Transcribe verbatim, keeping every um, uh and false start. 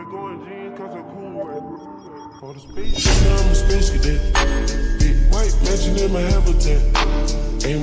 going jeans cause I'm cool with. For the space, I'm a space cadet. Big white mansion in my habitat.